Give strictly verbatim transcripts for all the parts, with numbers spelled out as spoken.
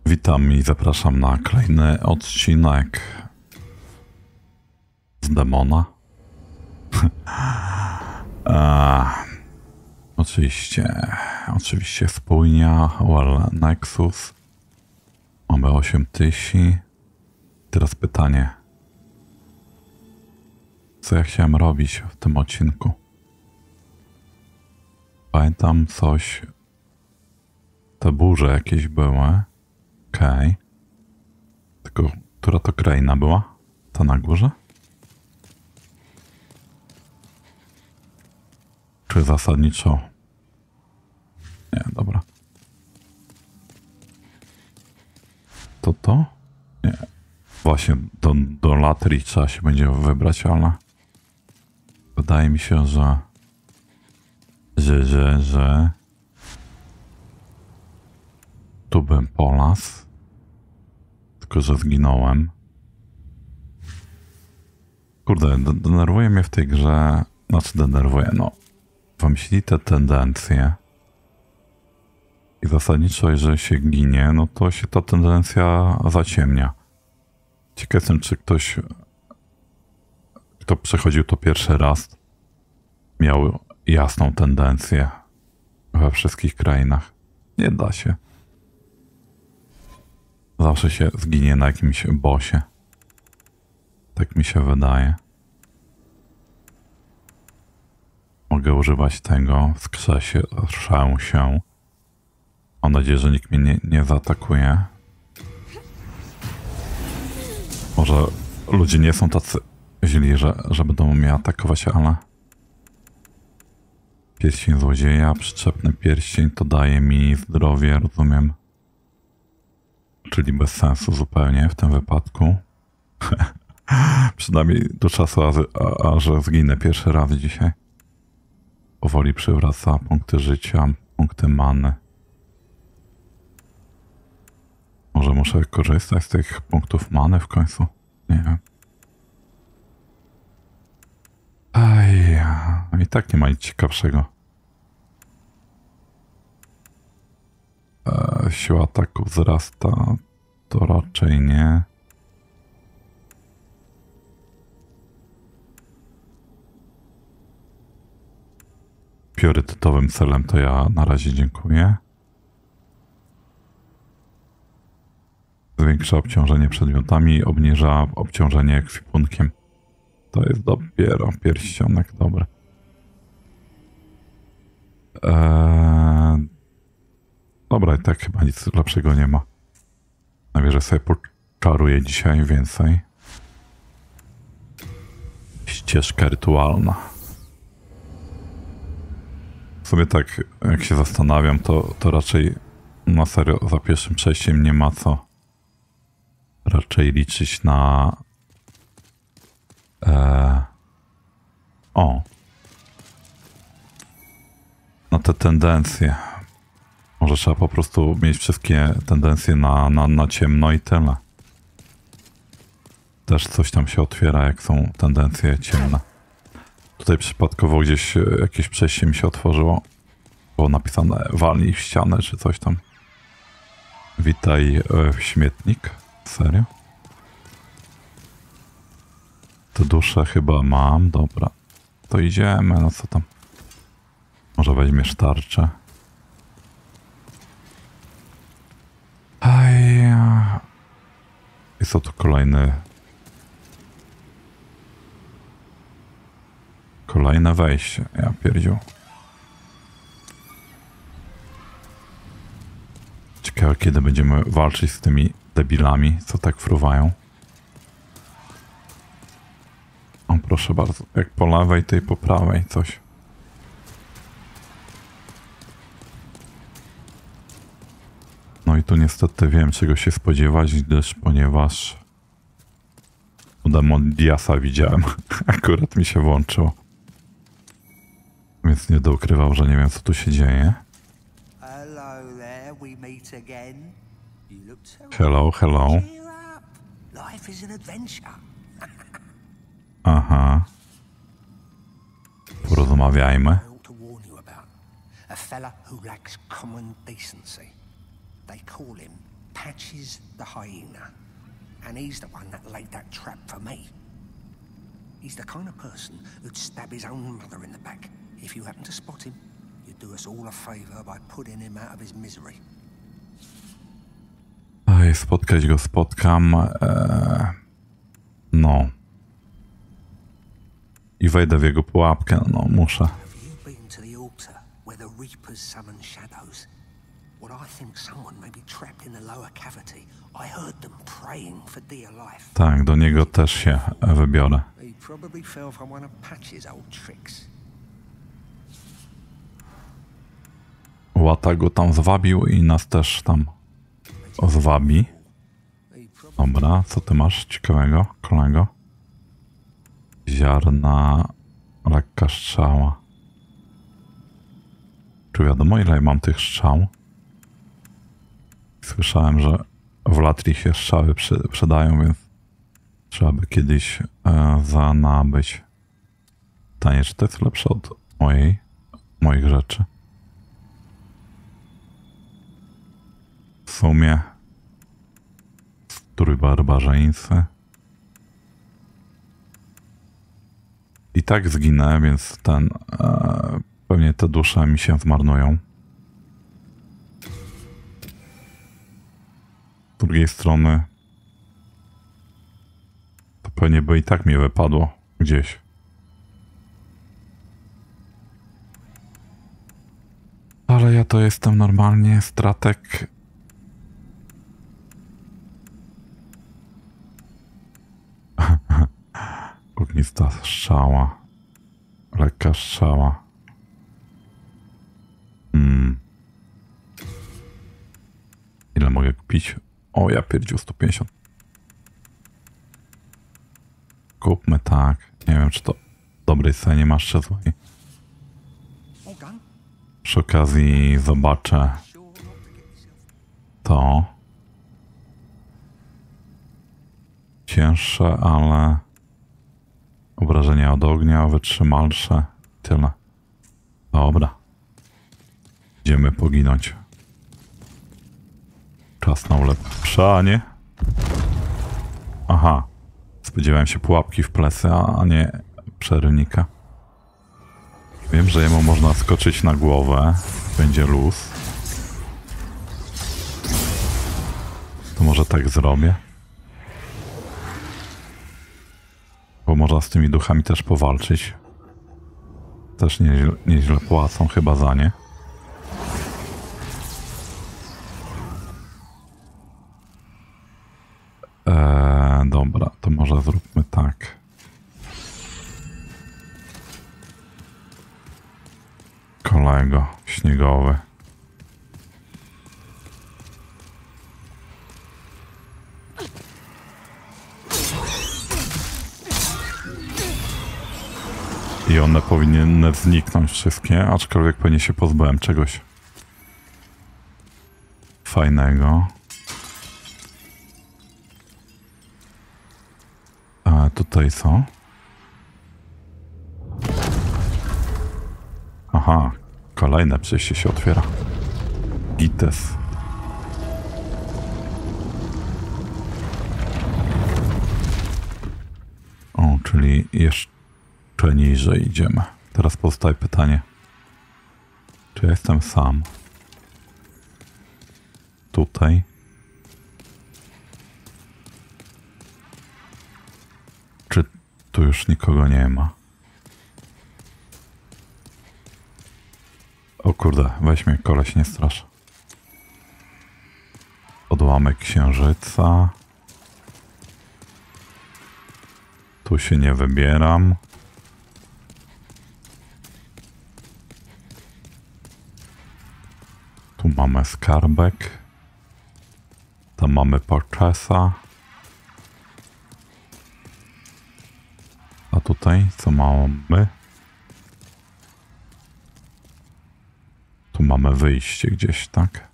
Witam i zapraszam na kolejny odcinek z Demona. A, oczywiście, oczywiście spójnia, Well Nexus. Mamy osiem tysięcy. Teraz pytanie. Co ja chciałem robić w tym odcinku? Pamiętam coś. Te burze jakieś były. Okej. Okay. Tylko, która to kraina była? Ta na górze? Czy zasadniczo? Nie, dobra. To to? Nie. Właśnie do, do Latrii trzeba się będzie wybrać, ale wydaje mi się, że że, że, że tu bym polas. Tylko, że zginąłem. Kurde, denerwuje mnie w tej grze, znaczy denerwuje, no. Wymyślili te tendencje i zasadniczo, jeżeli się ginie, no to się ta tendencja zaciemnia. Ciekaw jestem, czy ktoś, kto przechodził to pierwszy raz, miał jasną tendencję we wszystkich krainach. Nie da się. Zawsze się zginie na jakimś bossie. Tak mi się wydaje. Mogę używać tego, wskrzeszę się. Mam nadzieję, że nikt mnie nie, nie zaatakuje. Może ludzie nie są tacy źli, że, że będą mnie atakować, ale... Pierścień złodzieja, przyczepny pierścień, to daje mi zdrowie, rozumiem. Czyli bez sensu zupełnie w tym wypadku. Przynajmniej do czasu, a, a, a że zginę pierwszy raz dzisiaj. Powoli przywraca punkty życia, punkty many. Może muszę korzystać z tych punktów many w końcu? Nie wiem. Aj, i tak nie ma nic ciekawszego. E, siła ataku wzrasta, to raczej nie. Priorytetowym celem to ja na razie dziękuję. Zwiększa obciążenie przedmiotami, obniża obciążenie ekwipunkiem. To jest dopiero pierścionek, dobry. Eee... Dobra, i tak chyba nic lepszego nie ma. Nawierzę sobie poczaruję dzisiaj więcej. Ścieżka rytualna. W sumie tak, jak się zastanawiam, to, to raczej na serio za pierwszym przejściem nie ma co raczej liczyć na... Eee, o! Na te tendencje. Może trzeba po prostu mieć wszystkie tendencje na, na, na ciemno i tyle. Też coś tam się otwiera, jak są tendencje ciemne. Tutaj przypadkowo gdzieś jakieś przejście mi się otworzyło. Było napisane walnij w ścianę czy coś tam. Witaj w śmietnik. Serio? Te dusze chyba mam. Dobra. To idziemy. No co tam? Może weźmiesz tarczę. Aj. I co tu kolejny... Kolejne wejście. Ja pierdził. Ciekawe, kiedy będziemy walczyć z tymi debilami, co tak fruwają. O, proszę bardzo. Jak po lewej, to i po prawej coś. No i tu niestety wiem, czego się spodziewać, gdyż ponieważ Demon Diasa widziałem. Akurat mi się włączyło. Więc nie dokrywał, że nie wiem, co tu się dzieje. Hello, hello. Aha. Porozmawiajmy. A fella who lacks common decency. They call him Patches the hyena, and he's the one that laid that trap for me. He's the kind of person who'd stab his own mother in the back. If you happen to spot him, you'd do us all a favour by putting him out of his misery. Ej, spotkać go spotkam. Eee, no. I wejdę w jego pułapkę, no muszę. Have you been to the altar where the Reapers summon shadows? Well, I think someone may be trapped in the lower cavity. I heard them praying for dear life. Tak, do niego też się wybiorę. He probably fell for one of Patch's old tricks. Łata go tam zwabił i nas też tam zwabi. Dobra, co ty masz ciekawego, kolego? Ziarna, lekka strzała. Czy wiadomo, ile mam tych strzał? Słyszałem, że w Latrii się strzały przy, przydają, więc trzeba by kiedyś e, zanabyć. Pytanie, czy to jest lepsze od mojej, moich rzeczy? W sumie strój barbarzyńcy. I tak zginę, więc ten e, pewnie te dusze mi się zmarnują. Z drugiej strony to pewnie by i tak mi wypadło gdzieś. Ale ja to jestem normalnie strateg. Ognista strzała. Lekka strzała. Hmm. Ile mogę kupić? O, ja pierdził sto pięćdziesiąt. Kupmy tak. Nie wiem, czy to w dobrej cenie masz, czy złej. Przy okazji zobaczę to. Cięższe, ale obrażenia od ognia, wytrzymalsze. Tyle. Dobra. Idziemy poginąć. Czas na ulepszanie. Aha. Spodziewałem się pułapki w plecy, a nie przerywnika. Wiem, że jemu można skoczyć na głowę. Będzie luz. To może tak zrobię. Bo można z tymi duchami też powalczyć. Też nieźle, nieźle płacą chyba za nie. Eee, dobra, to może zróbmy tak. Kolego śniegowy. I one powinny zniknąć wszystkie, aczkolwiek pewnie się pozbyłem czegoś fajnego. A tutaj co? Aha, kolejne przejście się otwiera. Gites. O, czyli jeszcze niżej idziemy. Teraz pozostaje pytanie. Czy ja jestem sam? Tutaj. Czy tu już nikogo nie ma? O kurde, weź mnie koleś, nie strasz. Odłamek księżyca. Tu się nie wybieram. Tu mamy skarbek. Tam mamy Purchasa. A tutaj co mamy? Tu mamy wyjście gdzieś, tak?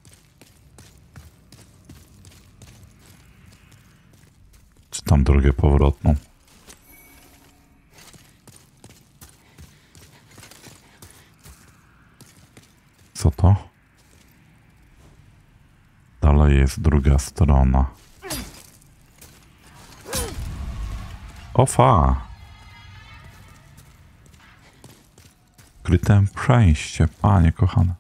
Czy tam drogę powrotną? Co to? Ale jest druga strona. Ofa! Kryte przejście, panie kochane.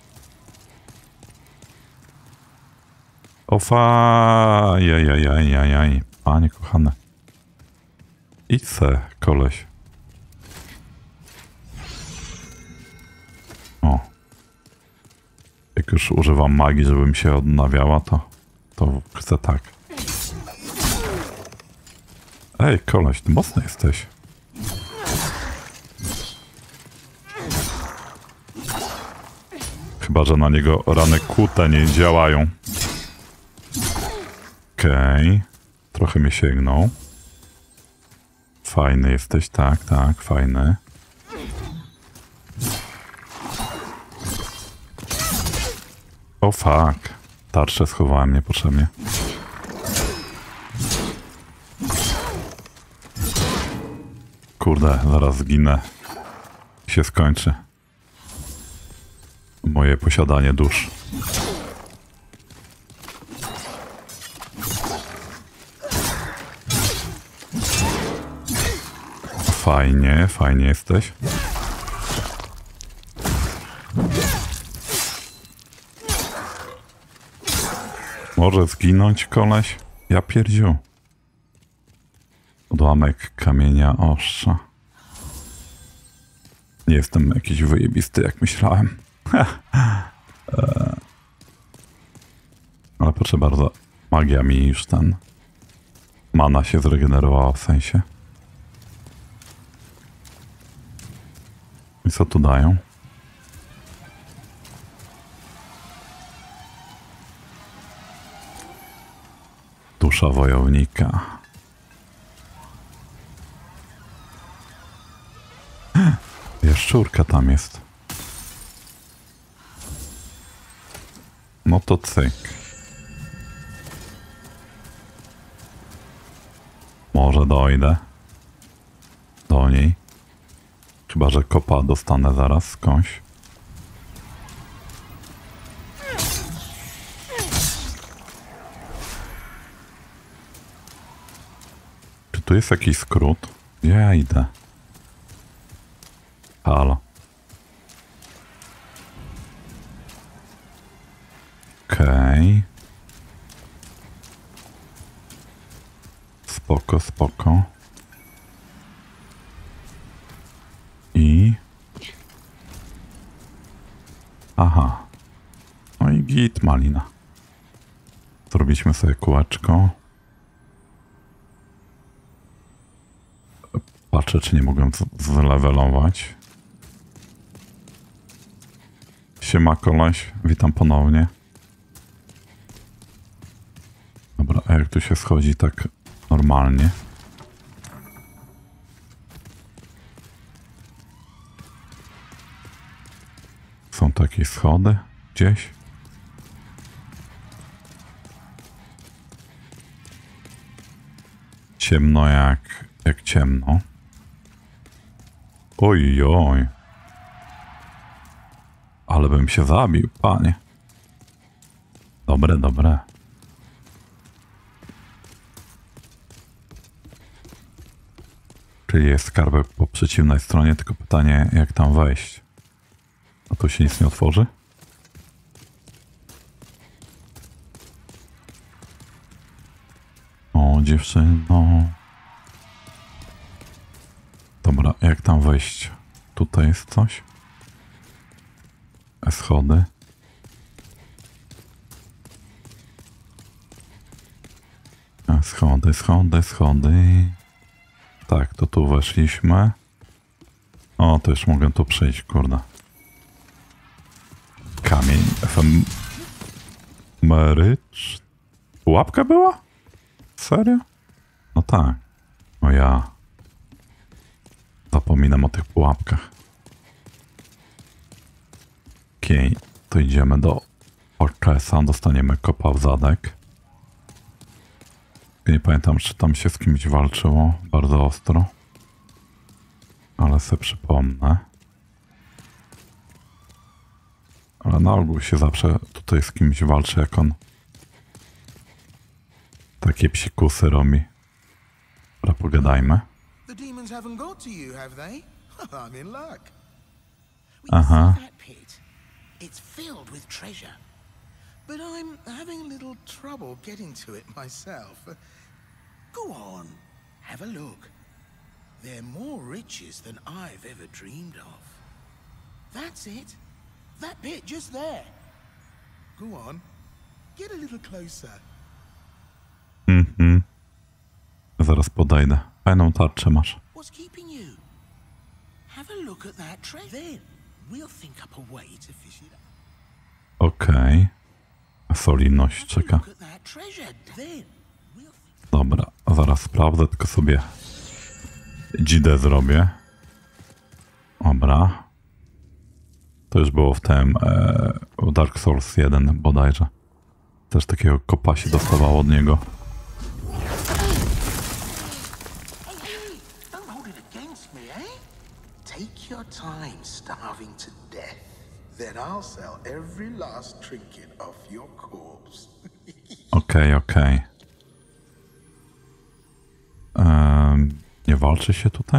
Ofa! Jajajajajaj, panie kochane. Idź se, koleś. O. Jak już używam magii, żebym się odnawiała, to, to chcę tak. Ej, koleś, ty mocny jesteś. Chyba że na niego rany kłute nie działają. Okej. Okay. Trochę mnie sięgnął. Fajny jesteś, tak, tak, fajny. O fuck. Tarczę schowałem niepotrzebnie. Kurde, zaraz zginę. I się skończy moje posiadanie dusz. Fajnie, fajnie jesteś. Może zginąć koleś? Ja pierdziu. Odłamek kamienia ostrza. Nie jestem jakiś wyjebisty, jak myślałem. Ale proszę bardzo, magia mi już ten... Mana się zregenerowała w sensie. I co tu dają? Dusza wojownika. Jaszczurka tam jest. No to cyk. Może dojdę do niej. Chyba że kopa dostanę zaraz skądś. Czy tu jest jakiś skrót? Gdzie ja idę? Halo. Okej. Okay. Spoko, spoko. I... Aha. No i git, malina. Zrobiliśmy sobie kółeczko. Patrzę, czy nie mogłem zlewelować. Siema, koleś. Witam ponownie. Dobra, a jak tu się schodzi tak normalnie? Są takie schody gdzieś? Ciemno jak... jak ciemno. Oj, oj. Ale bym się zabił, panie. Dobre, dobre. Czyli jest skarbek po przeciwnej stronie, tylko pytanie, jak tam wejść. A tu się nic nie otworzy? O, dziewczyno. Dobra, jak tam wejść? Tutaj jest coś? Schody. Schody, schody, schody. Tak, to tu weszliśmy. O, to już mogę tu przejść, kurde. Kamień. Efemerycz. Pułapka była? Serio? No tak. O ja. Zapominam o tych pułapkach. Okej, okay, to idziemy do Orczesa, dostaniemy kopa w zadek. Nie pamiętam, czy tam się z kimś walczyło bardzo ostro. Ale se przypomnę. Ale na ogół się zawsze tutaj z kimś walczy, jak on Takie psikusy robi. Dobra, pogadajmy. The demons haven't got to you, have they? I'm in luck. Aha. That pit. It's filled with treasure. But I'm having a little trouble getting to it myself. Go on, have a look. They're more riches than I've ever dreamed of. That's it. That bit just there. Go on, get a little closer. Mhm. Zaraz podejdę. Fajną tarczę masz. What's keeping you? Have a look at that treasure. Then we'll think up a way to fish it up. Okej. Okay. Solidność czeka. Look at that treasure. Then we'll think... Dobra, zaraz sprawdzę, tylko sobie dzidę zrobię. Dobra. To już było w tym e, w Dark Souls jeden bodajże. Też takiego kopa się dostawało od niego. Take your time starving to death. Then I'll sell every last trinket off your corpse. Okej, okej. Um, nie walczy się tutaj?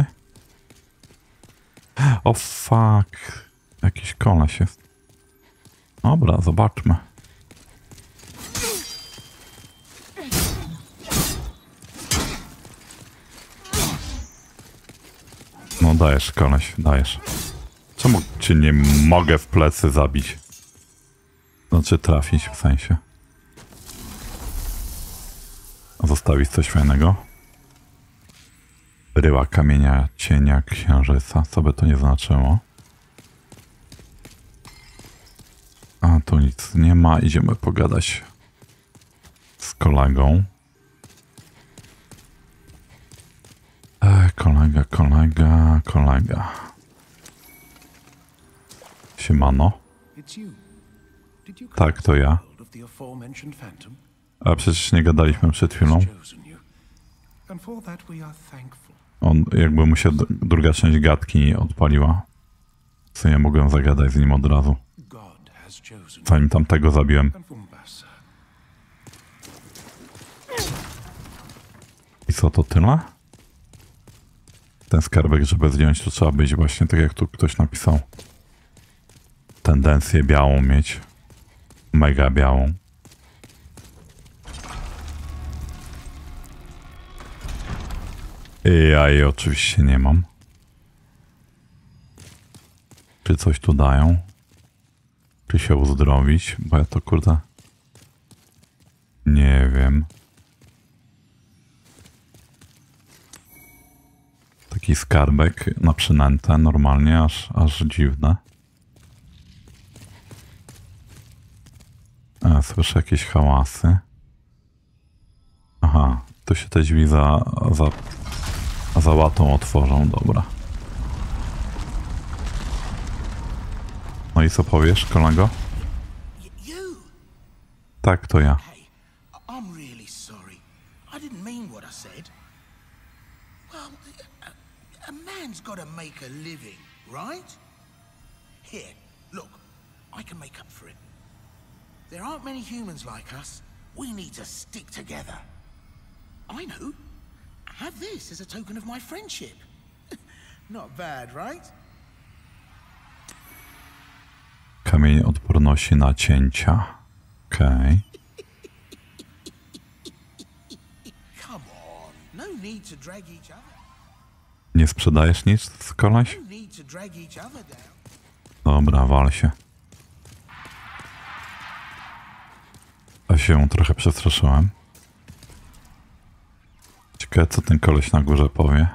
O fuck. Jakiś koleś jest. Dobra, zobaczmy. No dajesz, koleś, dajesz. Czemu cię nie mogę w plecy zabić? Znaczy trafić w sensie. Zostawić coś fajnego. Bryła kamienia cienia księżyca. Co by to nie znaczyło? A tu nic nie ma. Idziemy pogadać z kolegą. E, kolega, kolega, kolega. Siemano. Tak, to ja. A przecież nie gadaliśmy przed chwilą. On, jakby mu się druga część gadki odpaliła. Co ja mogłem zagadać z nim od razu. Zanim tamtego zabiłem. I co, to tyle? Ten skarbek, żeby zdjąć, to trzeba być właśnie tak jak tu ktoś napisał. Tendencję białą mieć. Mega białą. I ja jej oczywiście nie mam. Czy coś tu dają? Czy się uzdrowić? Bo ja to kurde... Nie wiem. Taki skarbek na przynętę normalnie, aż, aż dziwne. A, słyszę jakieś hałasy. Aha, tu się te drzwi za, za, za łatą otworzą, dobra. No i co powiesz, kolego? Tak, to ja. I'm really sorry. I didn't mean what I said. Well, a, a man's got to make a living, right? Here, look, I can make up for it. There aren't many humans like us. We need to stick together. I know. Have this as a token of my friendship. Not bad, right? Kamień odporności na cięcia. Okej. Okay. Come on. No need to drag each other. Nie sprzedajesz nic, koleś? No need to drag each other down. Dobra, wal się. A się trochę przestraszyłem. Ciekawe, co ten koleś na górze powie.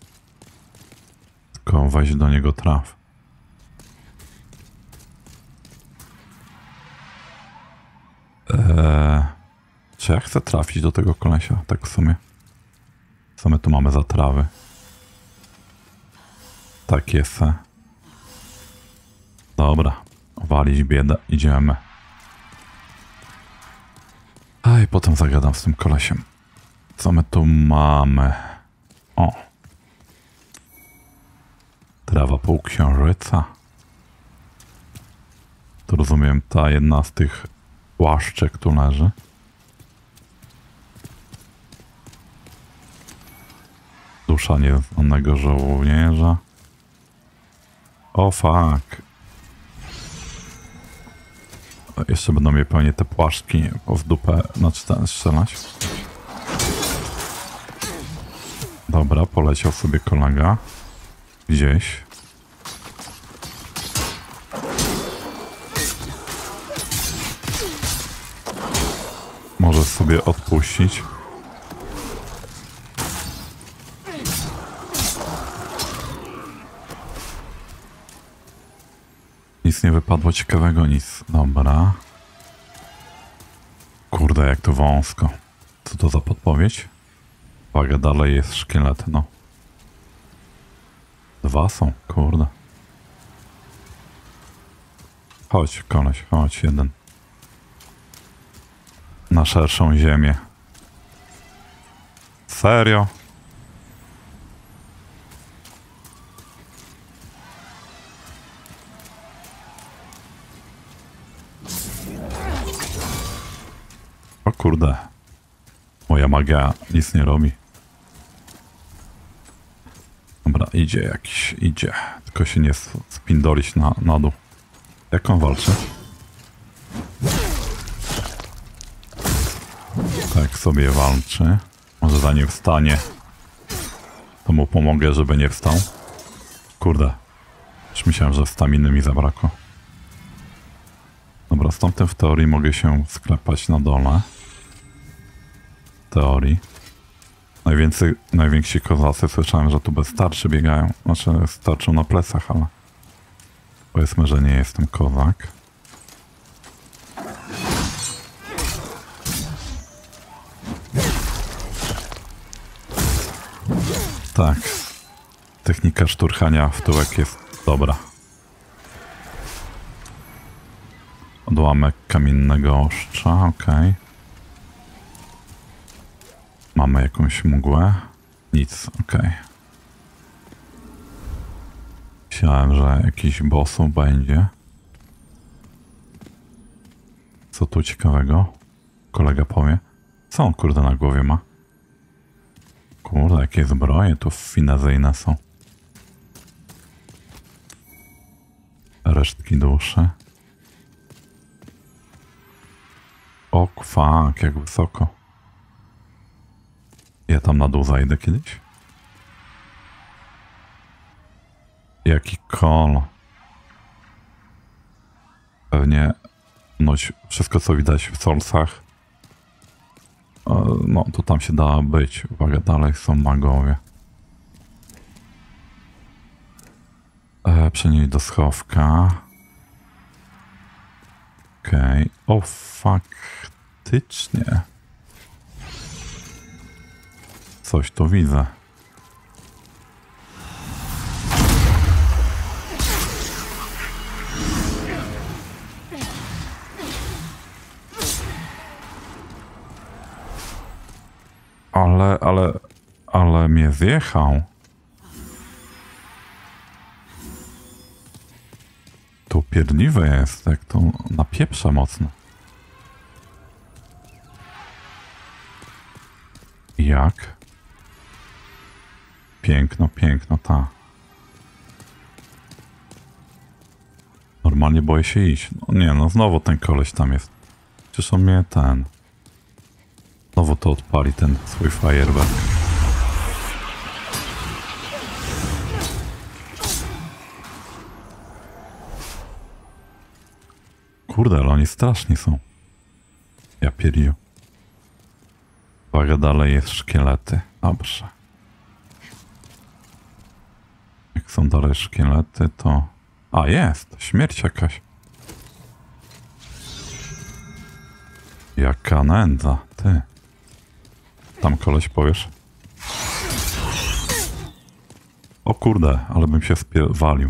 Tylko weź do niego traf. Eee, czy ja chcę trafić do tego kolesia? Tak w sumie. Co my tu mamy za trawy? Tak jest. Dobra. Walić biedę. Idziemy. A i potem zagadam z tym kolesiem. Co my tu mamy? O. Trawa półksiężyca. To rozumiem, ta jedna z tych płaszczek tu leży. Dusza nieznanego żołnierza. O fuck. Jeszcze będą mnie pewnie te płaszczki w dupę na cztery strzelać. Dobra, poleciał sobie kolega. Gdzieś. Może sobie odpuścić. Nic nie wypadło ciekawego, nic. Dobra. Kurde, jak to wąsko. Co to za podpowiedź? Uwaga, dalej jest szkielet, no. Dwa są, kurde. Chodź, koleś, chodź, jeden. Na szerszą ziemię. Serio? O kurde. Moja magia nic nie robi. Dobra, idzie jakiś, idzie. Tylko się nie spindolić na, na dół. Jak on walczy? Tak sobie walczy. Może zanim wstanie, to mu pomogę, żeby nie wstał. Kurde. Już myślałem, że staminy mi zabrakło. Dobra, z tamtym w teorii mogę się sklepać na dole. W teorii. Najwięcej, najwięksi kozacy słyszałem, że tu bez tarczy biegają. Znaczy z tarczą na plecach, ale powiedzmy, że nie jestem kozak. Tak. Technika szturchania w tyłek jest dobra. Odłamek kamiennego ostrza, okej. Okay. Mamy jakąś mgłę? Nic, okej. Okay. Myślałem, że jakiś bossu będzie. Co tu ciekawego? Kolega powie. Co on kurde na głowie ma? Kurde, jakie zbroje tu finezyjne są. Resztki duszy. O fuck, jak wysoko. Ja tam na dół zajdę kiedyś? Jaki kol. Pewnie noś wszystko co widać w Soulsach. No, to tam się da być. Uwaga, dalej są magowie. E, przenieść do schowka. Okej. Okay. O, faktycznie. Coś tu widzę. Ale, ale, ale mnie zjechał. To pierdliwe jest, jak to napieprza mocno. Jak? Piękno, piękno, ta. Normalnie boję się iść. No nie, no znowu ten koleś tam jest. Przecież on mnie ten... Znowu to odpali ten swój fajerwerk. Kurde, ale oni straszni są. Ja pieriu. Uwaga, dalej jest szkielety. Dobrze. Jak są dalej szkielety, to... A, jest! Śmierć jakaś. Jaka nędza, ty. Tam koleś powiesz. O kurde, ale bym się walił.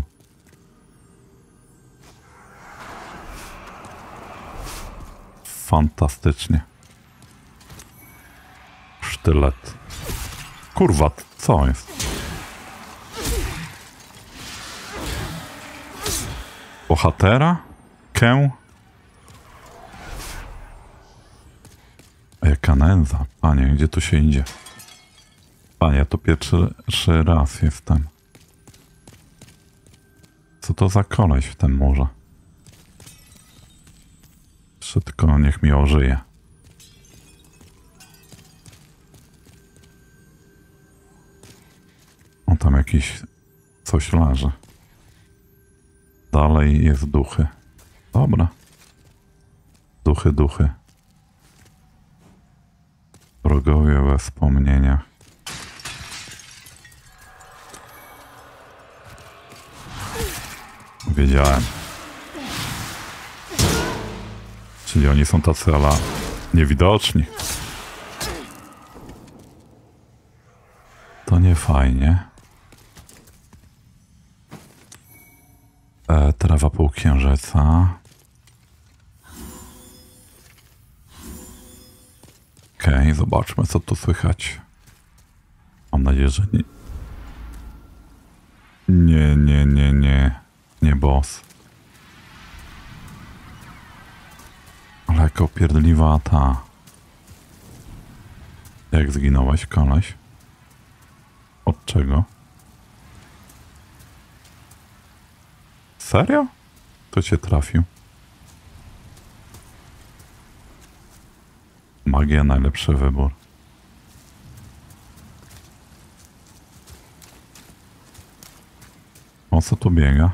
Fantastycznie. Sztylet. Kurwa, co jest? Bohatera? Kę? Jaka nędza, panie, gdzie tu się idzie? Panie, ja to pierwszy, pierwszy raz jestem. Co to za koleś w tym morzu? Jeszcze tylko niech mi ożyje. O, tam jakiś coś leży. Dalej jest duchy. Dobra. Duchy, duchy. Wrogowie we wspomnieniach. Wiedziałem. Czyli oni są tacy ala niewidoczni. To nie fajnie. E, trawa półksiężyca. Okej, okay, zobaczmy co tu słychać. Mam nadzieję, że nie... Nie, nie, nie, nie. Nie boss. Ale jaka opierdliwa ta. Jak zginąłeś, koleś? Od czego? Serio? To cię trafił. Magia, najlepszy wybór. O co tu biega?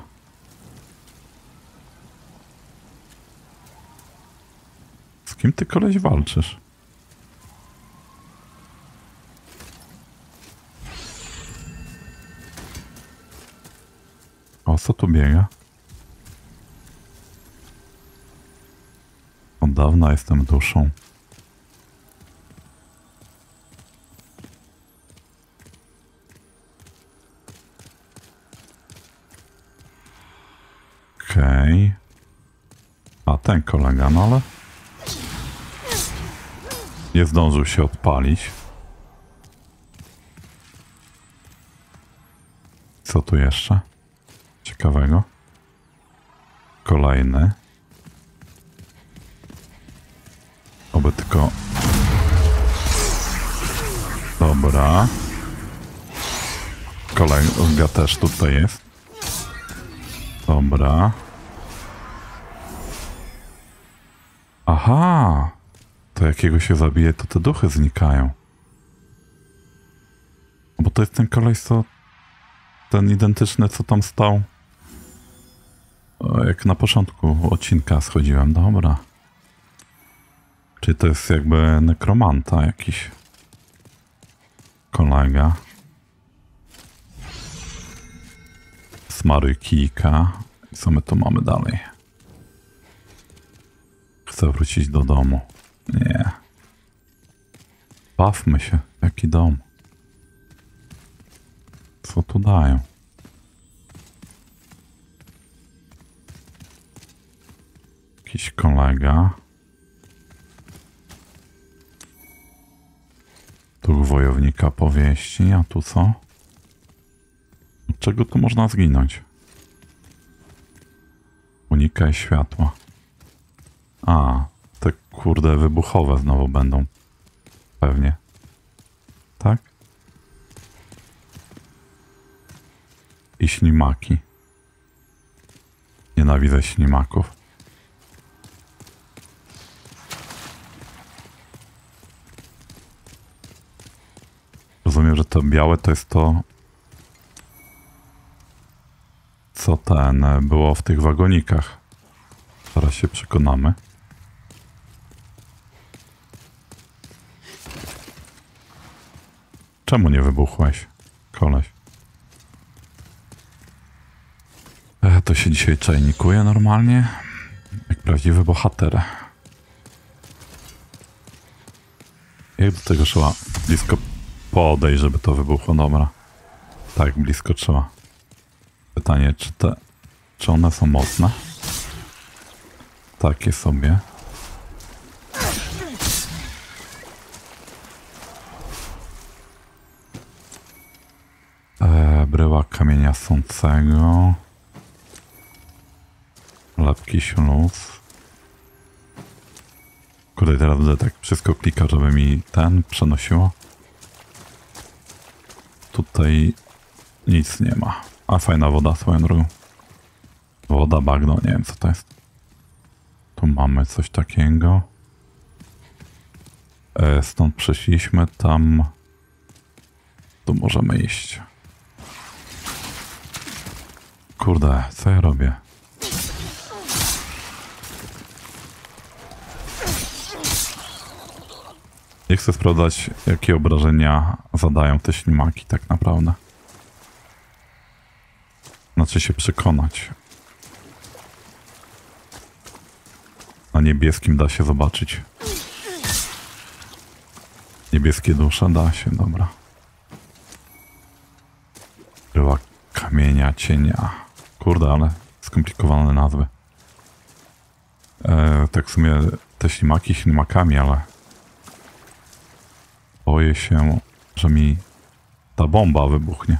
Z kim ty koleś walczysz? O co tu biega? Od dawna jestem duszą. Okej. Okay. A ten kolega, no ale... Nie zdążył się odpalić. Co tu jeszcze? Ciekawego. Kolejny. Oby tylko... Dobra. Kolega też tutaj jest. Dobra. Aha! To jakiego się zabije, to te duchy znikają. Bo to jest ten koleś, co... Ten identyczny, co tam stał. O, jak na początku odcinka schodziłem. Dobra. Czyli to jest jakby nekromanta jakiś. Kolega. Smaruj kijka. I co my tu mamy dalej? Chcę wrócić do domu. Nie. Bawmy się. Jaki dom? Co tu dają? Jakiś kolega. Tu wojownika powieści, a tu co? Od czego tu można zginąć? Unikaj światła. A, te kurde wybuchowe znowu będą. Pewnie. Tak? I ślimaki. Nienawidzę ślimaków. Rozumiem, że to białe to jest to, co ten było w tych wagonikach. Zaraz się przekonamy. Czemu nie wybuchłeś, koleś? E, to się dzisiaj czajnikuje normalnie, jak prawdziwy bohater. Jak do tego trzeba blisko podejść, żeby to wybuchło? Dobra. Tak, blisko trzeba. Pytanie, czy te... Czy one są mocne? Takie sobie. E, bryła kamienia sącego. Lepki śluz. Kurde, teraz będę tak wszystko klikał, żeby mi ten przenosiło. tutaj nic nie ma. A fajna woda swoją drogą. Woda, bagno, nie wiem co to jest. Tu mamy coś takiego. E, stąd przeszliśmy, tam... Tu możemy iść. Kurde, co ja robię? Nie chcę sprawdzać, jakie obrażenia zadają te ślimaki tak naprawdę. Znaczy się przekonać. Na niebieskim da się zobaczyć. Niebieskie dusze da się, dobra. Bryła kamienia, cienia. Kurde, ale skomplikowane nazwy. E, tak w sumie te ślimaki ślimakami, ale boję się, że mi ta bomba wybuchnie.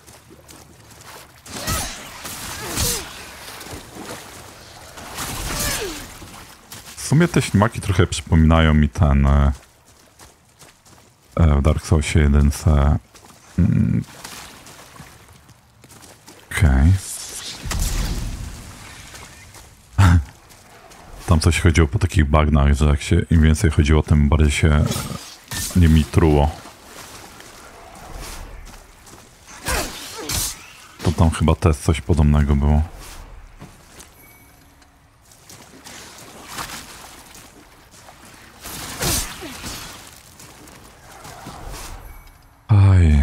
W sumie te ślimaki trochę przypominają mi ten e, w Dark Soulsie jeden. Mm. Okej. Okay. Tam coś chodziło po takich bagnach, że jak się im więcej chodziło, tym bardziej się nimi truło. To tam chyba też coś podobnego było. Aj.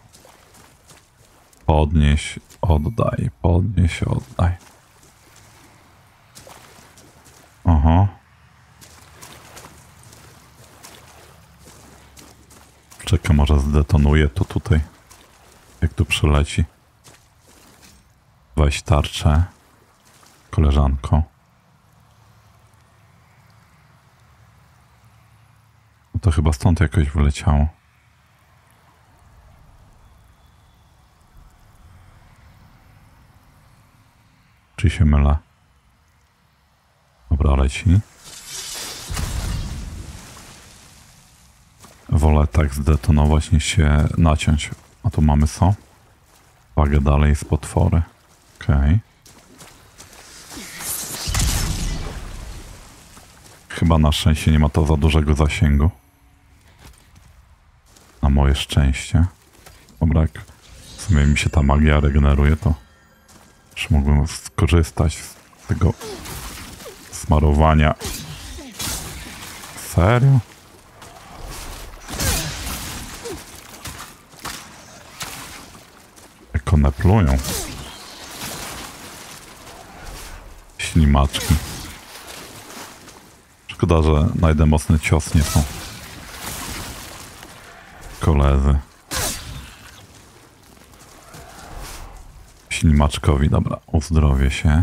Podnieś, oddaj, podnieś, oddaj. Aha. Czekaj, może zdetonuje to tutaj. Jak tu przyleci. Weź tarczę, koleżanko. No to chyba stąd jakoś wyleciało. Czy się mylę? Dobra, leci. Wolę tak zdetonować, niż się naciąć. A tu mamy co? Uwagę dalej z potwory. Okej. Okay. Chyba na szczęście nie ma to za dużego zasięgu. Na moje szczęście. Dobra, jak w sumie mi się ta magia regeneruje, to już mógłbym skorzystać z tego smarowania. Serio? Jak one plują. Ślimaczki. Szkoda, że najdę mocny cios nie są. Koledzy. Ślimaczkowi, dobra, uzdrowię się.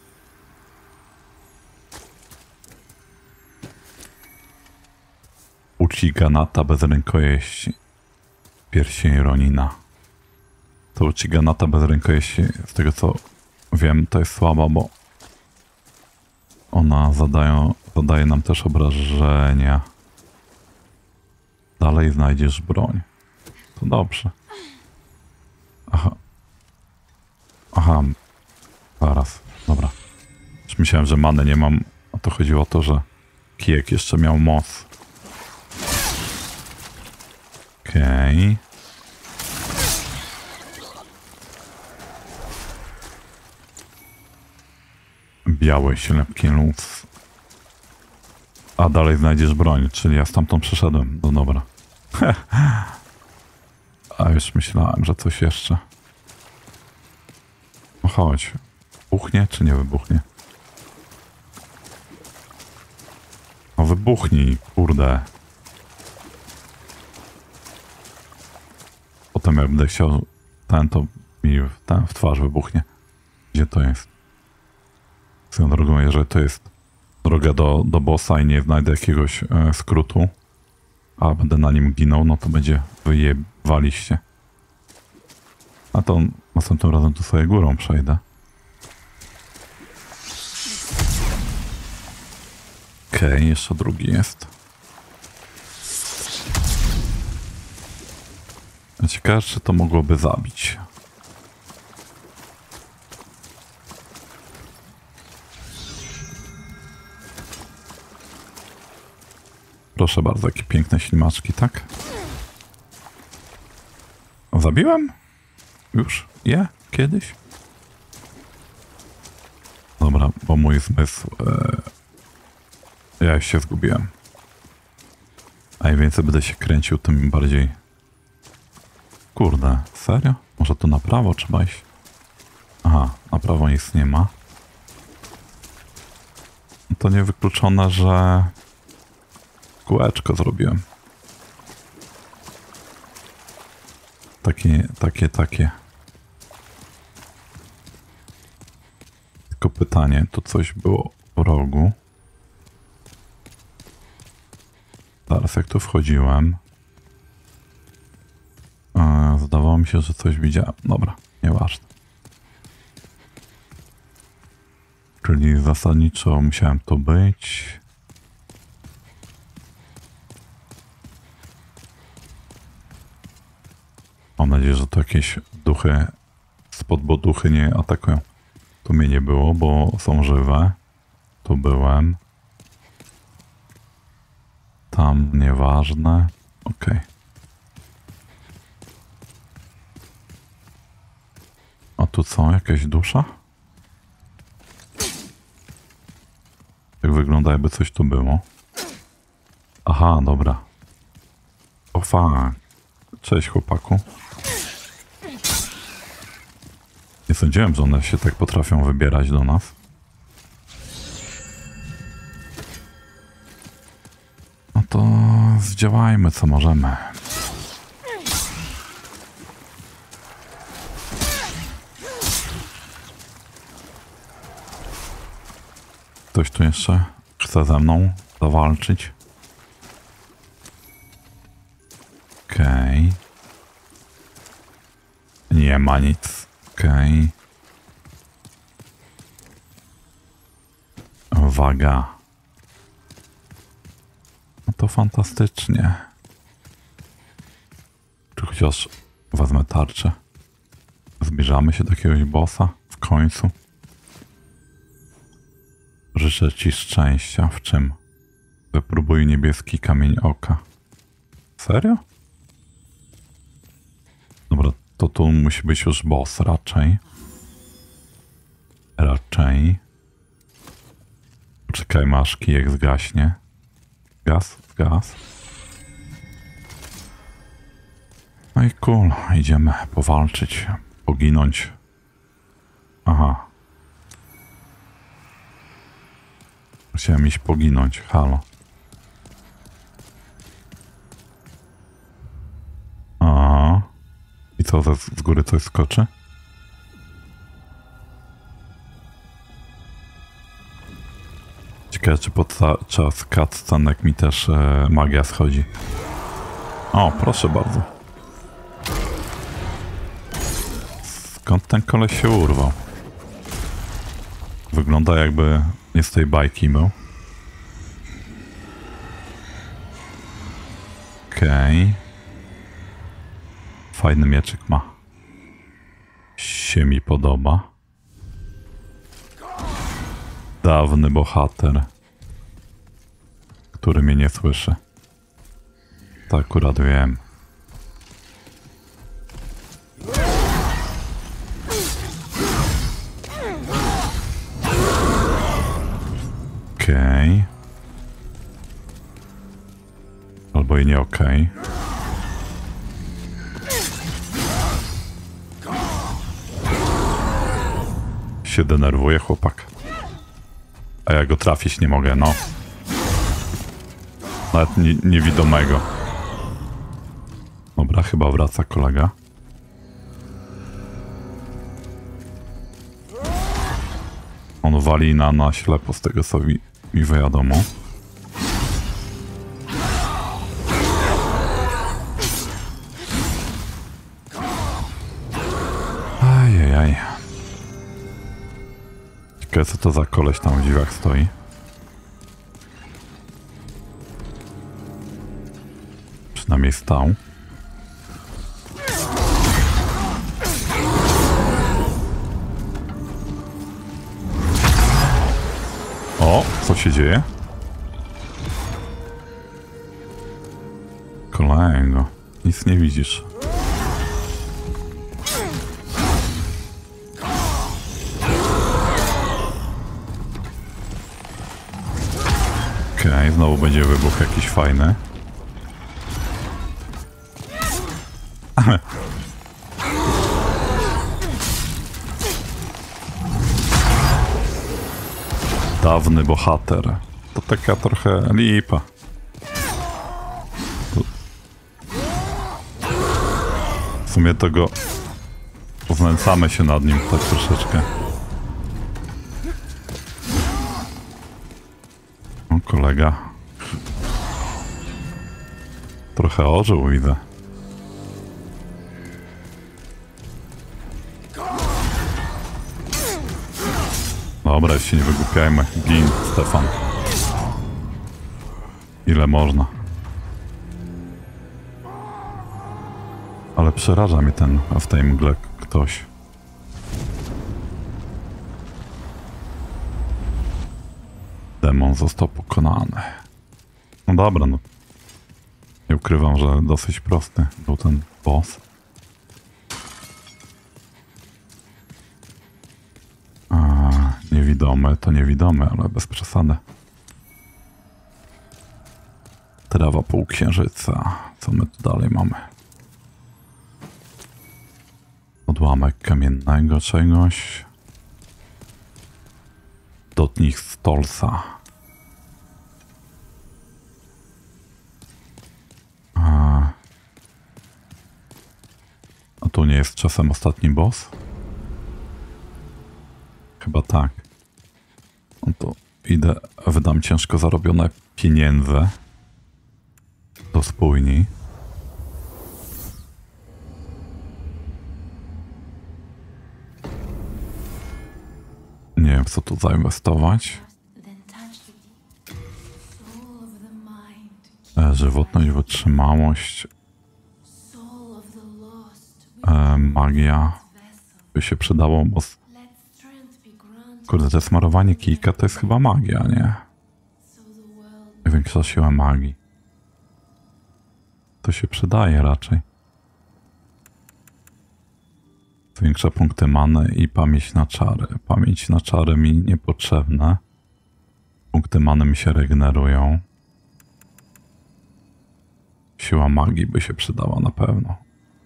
Uchiganata bez rękojeści. Pierścień Ronina. To Uchiganata bez rękojeści, z tego co wiem, to jest słaba, bo ona zadają, zadaje nam też obrażenia. Dalej znajdziesz broń. To dobrze. Aha. Aha. Zaraz. Dobra. Już myślałem, że many nie mam. A to chodziło o to, że kijek jeszcze miał moc. Okej. Okay. Biały, ślepki luz. A dalej znajdziesz broń, czyli ja stamtąd przeszedłem. No dobra. A już myślałem, że coś jeszcze. No chodź. Wybuchnie czy nie wybuchnie? No wybuchnij, kurde. Potem jak będę chciał ten, to mi ten w twarz wybuchnie. Gdzie to jest? Swoją drogą, jeżeli to jest droga do, do bossa i nie znajdę jakiegoś e, skrótu, a będę na nim ginął, no to będzie wyjebaliście. A to następnym razem tu sobie górą przejdę. Okej, okay, jeszcze drugi jest. ciekawe, czy to mogłoby zabić. Proszę bardzo, jakie piękne ślimaczki, tak? Zabiłem? Już? Je? Kiedyś? Dobra, bo mój zmysł... E... Ja już się zgubiłem. A im więcej będę się kręcił, tym bardziej... Kurde, serio? Może tu na prawo trzeba iść? Aha, na prawo nic nie ma. To niewykluczone, że... Kółeczko zrobiłem. Takie, takie, takie. Tylko pytanie, tu coś było w rogu. Teraz jak tu wchodziłem, yy, zdawało mi się, że coś widziałem. Dobra, nieważne. Czyli zasadniczo musiałem tu być. Mam nadzieję, że to jakieś duchy spod boduchy nie atakują. Tu mnie nie było, bo są żywe. Tu byłem. Tam nieważne. Okej. Okay. A tu co? Jakaś dusza? Jak wygląda, jakby coś tu było. Aha, dobra. O fuck. Cześć, chłopaku. Nie sądziłem, że one się tak potrafią wybierać do nas. No to zdziałajmy, co możemy. Ktoś tu jeszcze chce ze mną zawalczyć? Okej. Okay. Nie ma nic. Okej. Okay. Waga. No to fantastycznie. Czy chociaż wezmę tarczę? Zbliżamy się do jakiegoś bossa w końcu. Życzę ci szczęścia. W czym? Wypróbuj niebieski kamień oka. Serio? Dobra, to tu musi być już boss raczej. Raczej. Poczekajmy aż kijek zgaśnie. Gaz, gaz. No i cool, idziemy powalczyć, poginąć. Aha. Musiałem iść poginąć, halo. Aha. I co, z, z góry coś skoczy? Ciekawe, czy podczas cutscenek mi też e, magia schodzi. O, proszę bardzo. Skąd ten koleś się urwał? Wygląda, jakby nie z tej bajki był. Okej. Okay. Fajny mieczyk ma. Się mi podoba. Dawny bohater, który mnie nie słyszy. To akurat wiem. Okej. Okay. Albo i nie okej. Okay. Się denerwuje chłopak. A ja go trafić nie mogę, no. Nawet nie, niewidomego. Dobra, chyba wraca kolega. On wali na, na ślepo, z tego co mi, mi wiadomo. Ajajaj. Ciekawe, co to za koleś tam w dziwach stoi. Przynajmniej stał. Co się dzieje? Kolego, nic nie widzisz. Okej, okay, znowu będzie wybuch jakiś fajny. Dawny bohater. To taka trochę lipa. W sumie to go poznęcamy się nad nim tak troszeczkę. O, kolega. Trochę ożył, widzę. Dobra, już się nie wygłupiajmy. Gin, Stefan. Ile można. Ale przeraża mnie ten w tej mgle ktoś. Demon został pokonany. No dobra, no. Nie ukrywam, że dosyć prosty był ten boss. A, niewidomy to niewidomy, ale bez przesady. Trawa półksiężyca. Co my tu dalej mamy? Odłamek kamiennego czegoś. Dotnik Stolsa. A, A tu nie jest czasem ostatni boss? Chyba tak. No to idę, wydam ciężko zarobione pieniądze do spójni. Nie wiem, co tu zainwestować. E, żywotność, wytrzymałość. E, magia. By się przydało, bo... Kurde, to smarowanie kijka to jest chyba magia, nie? Większa siła magii. To się przydaje raczej. Zwiększa punkty many i pamięć na czary. Pamięć na czary mi niepotrzebne. Punkty many mi się regenerują. Siła magii by się przydała na pewno.